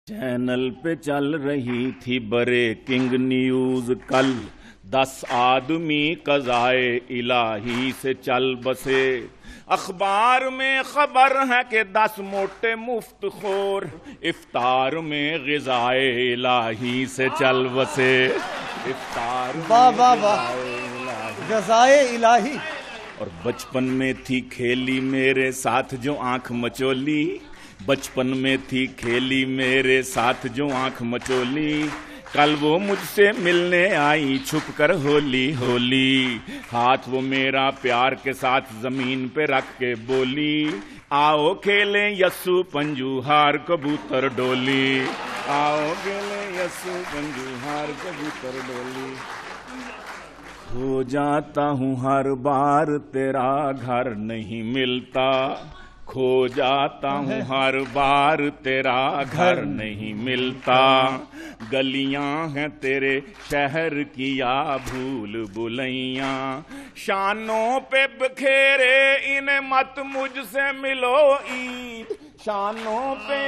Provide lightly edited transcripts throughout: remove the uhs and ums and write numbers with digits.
Channel پہ چل رہی تھی بریکنگ نیوز کل، 10 آدمی قضائے الہی سے چل بسے۔ اخبار میں خبر ہے کہ 10 موٹے مفت خور افطار میں غذائے الہی سے چل بسے۔ افطار واہ واہ واہ، غذائے الہی۔ اور بچپن میں تھی کھیلی میرے ساتھ جو آنکھ مچولی، بچپن میں تھی کھیلی میرے ساتھ جو آنکھ مچولی، کل وہ مجھ سے ملنے آئی چھپ کر ہولی ہولی، ہاتھ وہ میرا پیار کے ساتھ زمین پہ رکھ کے بولی، آؤ کھیلیں یسو پنجو ہار کبوتر ڈولی، آؤ کھیلیں یسو پنجو ہار کبوتر ڈولی۔ کھو جاتا ہوں ہر بار تیرا گھر نہیں ملتا، کھو جاتا ہوں ہر بار تیرا گھر نہیں ملتا، گلیاں ہیں تیرے شہر کی یا بھول بھلیاں، شانوں پہ بکھیرے انہیں مت مجھ سے ملو عید، شانوں پہ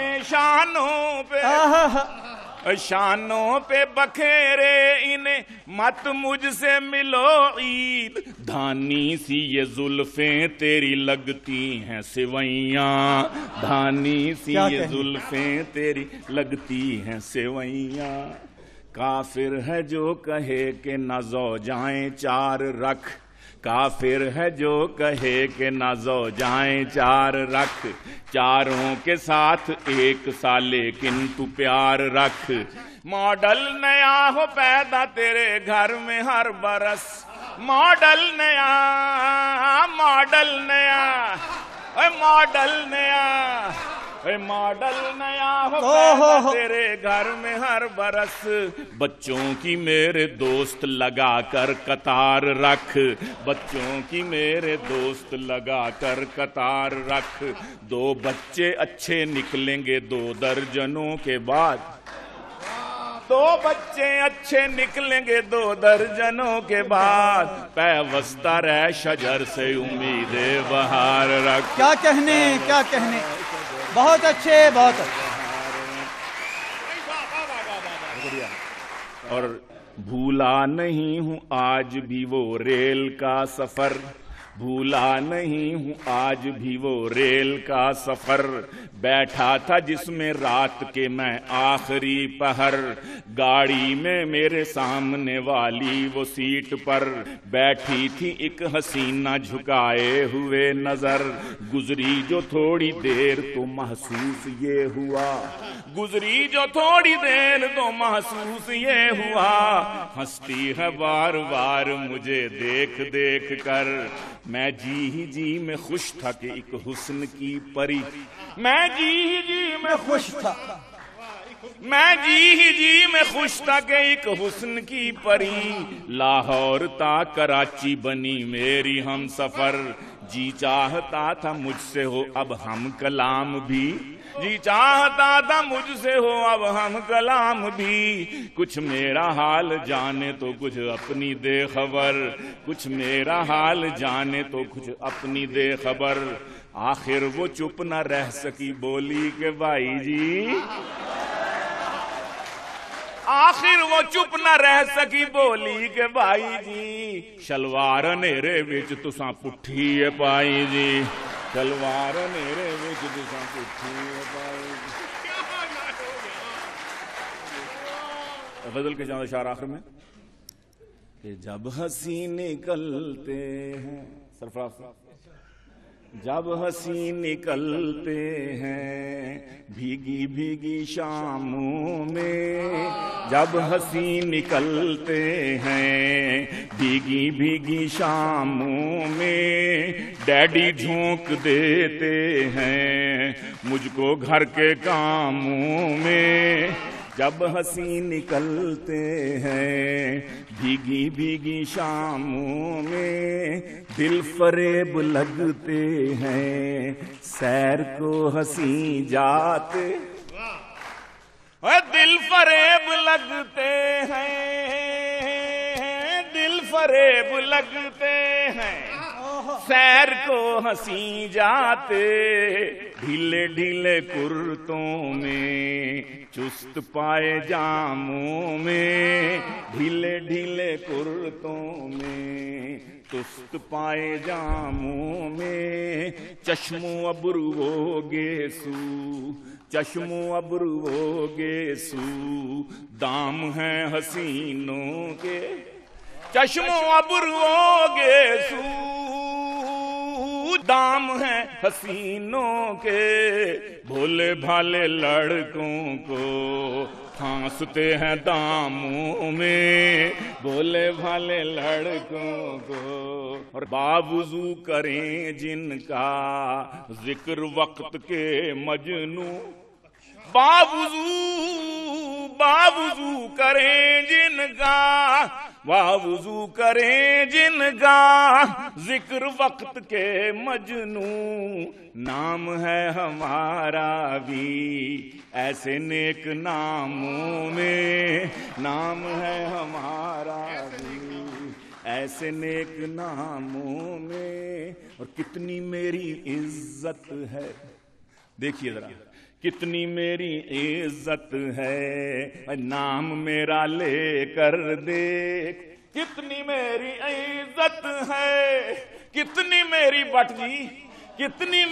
شانوں پہ بکھیرے انہیں مت مجھ سے ملو عید، دھانی سی یہ زلفیں تیری لگتی ہیں سوئیاں، دھانی سی یہ زلفیں تیری لگتی ہیں سوئیاں، کافر ہے جو کہے کہ نہ زوجائیں چار رکھ، کافر ہے جو کہے کہ نہ زوجائیں چار رکھ، چاروں کے ساتھ ایک سا لیکن تو پیار رکھ، ماڈل نیا ہو پیدا تیرے گھر میں ہر برس، ماڈل نیا ماڈل نیا ماڈل نیا ماڈل نیا ہو پیدا تیرے گھر میں ہر برس، بچوں کی میرے دوست لگا کر قطار رکھ، بچوں کی میرے دوست لگا کر قطار رکھ، 2 بچے اچھے نکلیں گے 2 درجنوں کے بعد، 2 بچے اچھے نکلیں گے 2 درجنوں کے بعد، پیوستہ رہ شجر سے امید بہار رکھ۔ کیا کہنے کیا کہنے، بہت اچھے بہت اچھے۔ اور بھولا نہیں ہوں آج بھی وہ ریل کا سفر، بھولا نہیں ہوں آج بھی وہ ریل کا سفر، بیٹھا تھا جس میں رات کے میں آخری پہر، گاڑی میں میرے سامنے والی وہ سیٹ پر بیٹھی تھی ایک حسینہ جھکائے ہوئے نظر، گزری جو تھوڑی دیر تو محسوس یہ ہوا، گزری جو تھوڑی دیر تو محسوس یہ ہوا، ہنستی ہے بار بار مجھے دیکھ دیکھ کر، میں جی میں خوش تھا کہ ایک حسن کی پری، میں جی میں خوش تھا، میں جی میں خوش تھا کہ ایک حسن کی پری، لاہور تا کراچی بنی میری ہم سفر، جی چاہتا تھا مجھ سے ہو اب ہم کلام بھی، جی چاہتا تھا مجھ سے ہو اب ہم کلام بھی، کچھ میرا حال جانے تو کچھ اپنی دے خبر، کچھ میرا حال جانے تو کچھ اپنی دے خبر، آخر وہ چپ نہ رہ سکی بولی کہ بھائی جی، آخر وہ چپ نہ رہ سکی بولی کہ بھائی جی، شلوار نیرے وچ تساں پٹھی ہے پائی جی، شلوار نیرے وچ تساں پٹھی ہے پائی جی۔ غزل کے چاند اشعار آخر میں کہ جب ہنسی نکلتے ہیں، سرفراز جب ہنسی نکلتے ہیں بھیگی بھیگی شاموں میں، جب ہنسی نکلتے ہیں بھیگی بھیگی شاموں میں، ڈیڈی جھونک دیتے ہیں مجھ کو گھر کے کاموں میں، جب ہنسی نکلتے ہیں بھیگی بھیگی شاموں میں، دل فریب لگتے ہیں سیر کو ہنسی جاتے، دل فریب لگتے ہیں، دل فریب لگتے ہیں سیر کو ہنسی جاتے، ڈھیلے ڈھیلے کرتوں میں چست پائے جاموں میں، ڈھیلے ڈھیلے کرتوں میں، چست پائے جاموں میں، چشم و ابرو گیسو، چشم و ابرو گیسو، دام ہیں حسینوں کے، چشم و ابرو گیسو، دام ہیں حسینوں کے، بھولے بھالے لڑکوں کو پھانستے ہیں داموں میں، بھولے بھالے لڑکوں کو، اور باوضو کریں جن کا ذکر وقت کے مجنوں، باوضو کریں جن کا، باوضو کریں جن کا ذکر وقت کے مجنوں، نام ہے ہمارا بھی ایسے نیک ناموں میں، نام ہے ہمارا بھی ایسے نیک ناموں میں، اور کتنی میری عزت ہے، دیکھیے ذرا کتنی میری عزت ہے، نام میرا لے کر دیکھ، کتنی میری عزت ہے، کتنی میری بٹ جی، کتنی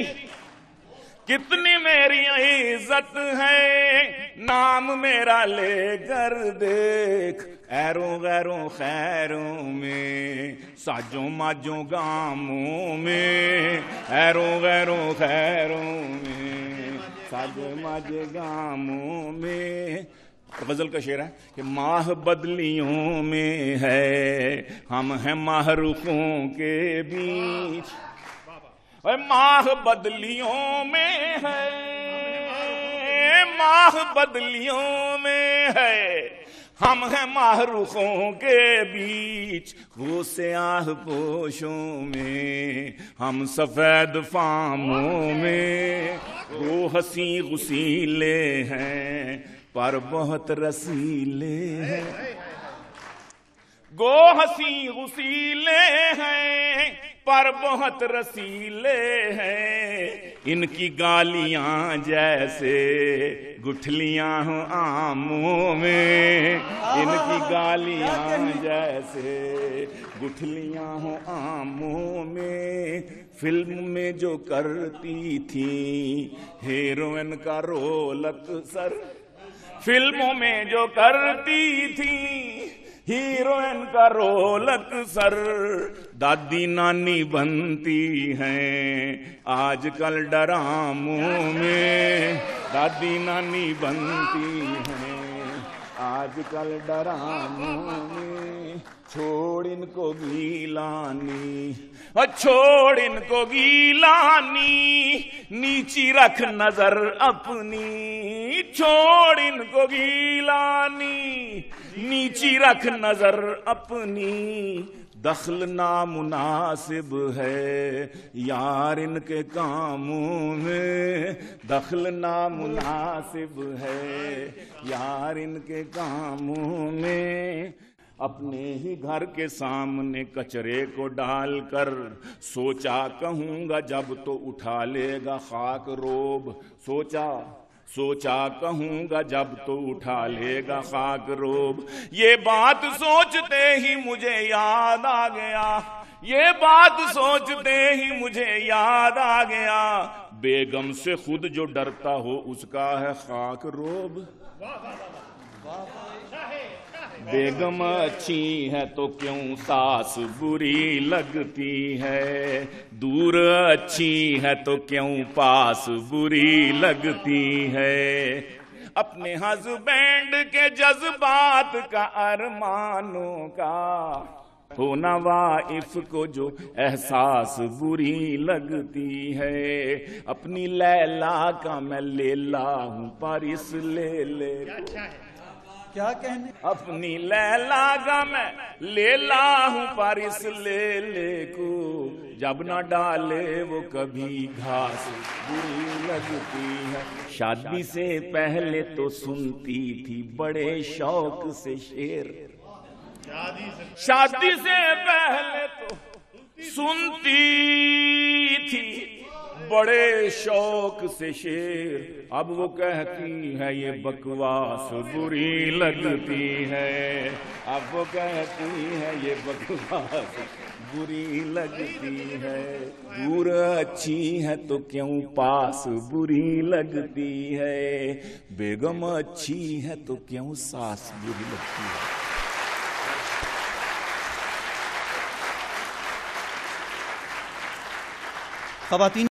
میری عزت ہے، نام میرا لے کر دیکھ، ایروں غیروں خیروں میں، ساجوں ماجوں گاموں میں، ایروں غیروں خیروں میں، ساجوں ماجے گاموں میں۔ غزل کا شعر ہے کہ ماہ بدلیوں میں ہے، ہم ہیں ماہ رخوں کے بیچ، ماہ بدلیوں میں ہے، ماہ بدلیوں میں ہے، ہم ہیں ماہ رخوں کے بیچ، وہ سیاہ پوشوں میں، ہم سفید فاموں میں، وہ ہنسی غسیلے ہیں پر بہت رسیلے ہیں، گو ہنسی غسیلے ہیں پر بہت رسیلے ہیں، ان کی گالیاں جیسے گٹھلیاں ہوں آموں میں، ان کی گالیاں جیسے گٹھلیاں ہوں آموں میں، فلم میں جو کرتی تھی ہیروئن کا رول اکثر، فلموں میں جو کرتی تھی ہیروئن کا رول اکثر، دادی نانی بنتی ہیں آج کل ڈراموں میں، دادی نانی بنتی ہیں آج کل ڈراموں میں، چھوڑ ان کو گیلانی، چھوڑ ان کو گیلانی، نیچی رکھ نظر اپنی، چھوڑ ان کو گیلانی، نیچی رکھ نظر اپنی، دخل نامناسب ہے یار ان کے کاموں میں، دخل نامناسب ہے یار ان کے کاموں میں، اپنے ہی گھر کے سامنے کچرے کو ڈال کر، سوچا کہوں گا جب تو اٹھا لے گا خاک روب، سوچا کہوں گا جب تو اٹھا لے گا خاک روب، یہ بات سوچتے ہی مجھے یاد آ گیا، یہ بات سوچتے ہی مجھے یاد آ گیا، بیگم سے خود جو ڈرتا ہو اس کا ہے خاک روب، بیگم اچھی ہے تو کیوں ساس بری لگتی ہے، دور اچھی ہے تو کیوں پاس بری لگتی ہے، اپنے ہسبینڈ کے جذبات کا ارمانوں کا ہونا وائف کو جو احساس بری لگتی ہے، اپنی لیلا کا میں لیلا ہوں پر اس لیلے کیا کہنے، اپنی لیلا کا میں لیلا ہوں پر اس لیلے کو، جب نہ ڈالے وہ کبھی گھاس بری لگتی ہے، شادی سے پہلے تو سنتی تھی بڑے شوق سے شعر، شادی سے پہلے تو سنتی تھی بڑے شوق سے شیر، اب وہ کہتی ہے یہ بکواس بری لگتی ہے، اب وہ کہتی ہے یہ بکواس بری لگتی ہے، دور اچھی ہے تو کیوں پاس بری لگتی ہے، بیگم اچھی ہے تو کیوں ساس بری لگتی ہے۔ خواتین